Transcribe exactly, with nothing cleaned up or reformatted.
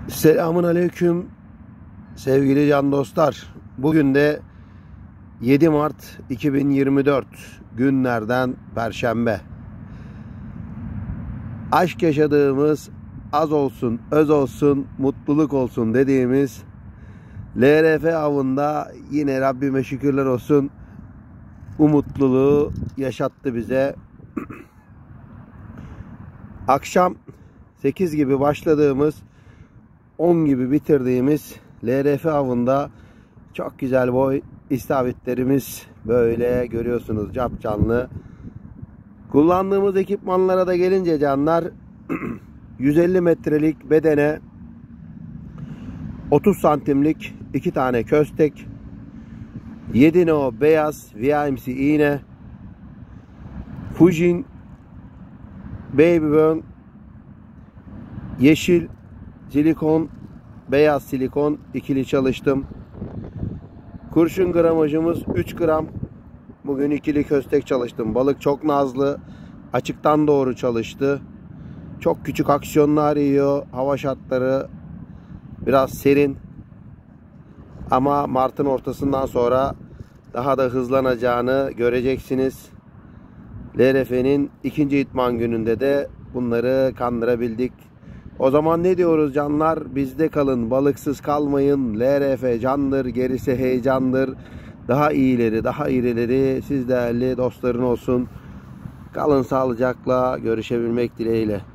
Selamun aleyküm sevgili can dostlar. Bugün de yedi Mart iki bin yirmi dört günlerden Perşembe. Aşk yaşadığımız, az olsun, öz olsun, mutluluk olsun dediğimiz L R F avında yine Rabbime şükürler olsun bu mutluluğu yaşattı bize. Akşam sekiz gibi başladığımız, on gibi bitirdiğimiz L R F avında çok güzel boy istavritlerimiz böyle görüyorsunuz, cap canlı. Kullandığımız ekipmanlara da gelince canlar, yüz elli metrelik bedene otuz santimlik iki tane köstek, yedi no beyaz V M C iğne, Fujin Baby Burn yeşil silikon, beyaz silikon ikili çalıştım. Kurşun gramajımız üç gram. Bugün ikili köstek çalıştım. Balık çok nazlı. Açıktan doğru çalıştı. Çok küçük aksiyonlar yiyor. Hava şartları biraz serin. Ama Mart'ın ortasından sonra daha da hızlanacağını göreceksiniz. L R F'nin ikinci itman gününde de bunları kandırabildik. O zaman ne diyoruz canlar? Bizde kalın, balıksız kalmayın. L R F candır, gerisi heyecandır. Daha iyileri, daha irileri siz değerli dostların olsun. Kalın sağlıcakla, görüşebilmek dileğiyle.